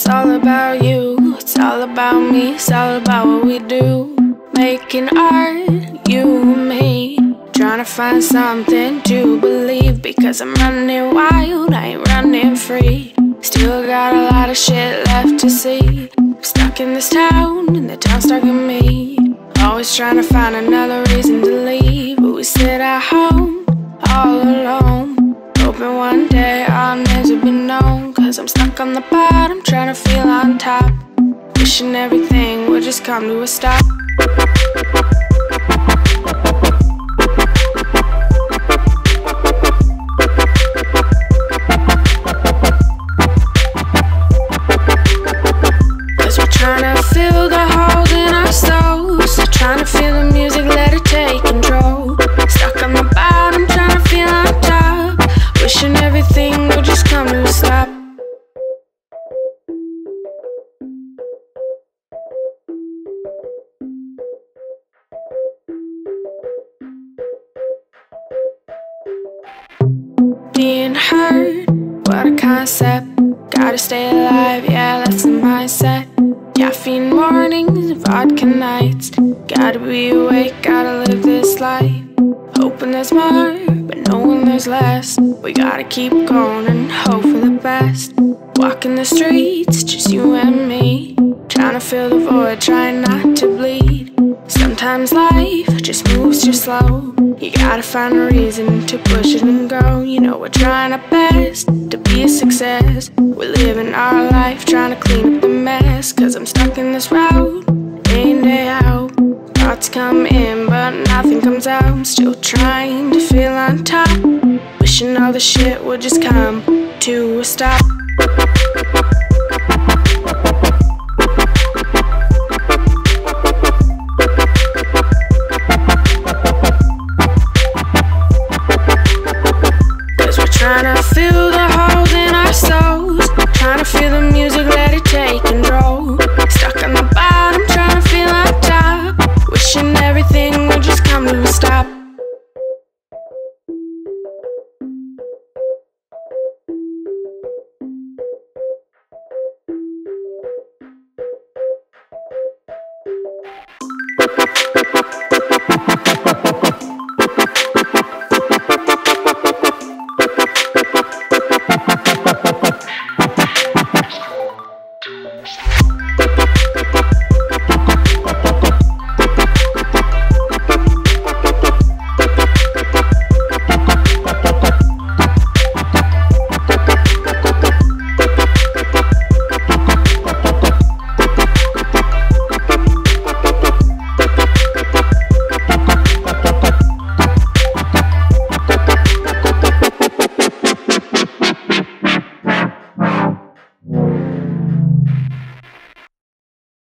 It's all about you, it's all about me, it's all about what we do. Making art, you and me, trying to find something to believe. Because I'm running wild, I ain't running free. Still got a lot of shit left to see. I'm stuck in this town, and the town's stuck in me. Always trying to find another reason to leave, but we sit at home, all alone, hoping one day our names will be known. Cause I'm stuck on the bottom, trying to feel on top, wishing everything would just come to a stop. Cause we're trying to fill the holes in our souls, trying to feel the music, let it take control. Stuck on the bottom, trying to feel on top, wishing everything would just come to a stop. Being hurt, what a concept. Gotta stay alive, yeah, that's the mindset. Caffeine mornings, vodka nights. Gotta be awake, gotta live this life. Hoping there's more, but knowing there's less. We gotta keep going and hope for the best. Walking the streets, just you and me, trying to fill the void, trying not to bleed. Sometimes life just moves too slow. You gotta find a reason to push it and go. You know we're trying our best to be a success. We're living our life, trying to clean up the mess. Cause I'm stuck in this route, day in, day out. Thoughts come in, but nothing comes out. I'm still trying to feel on top, wishing all the shit would just come to a stop. Trying to fill the holes in our souls, trying to feel the music, let it take control. Stuck on the bottom, trying to feel on top, wishing everything would just come to a stop.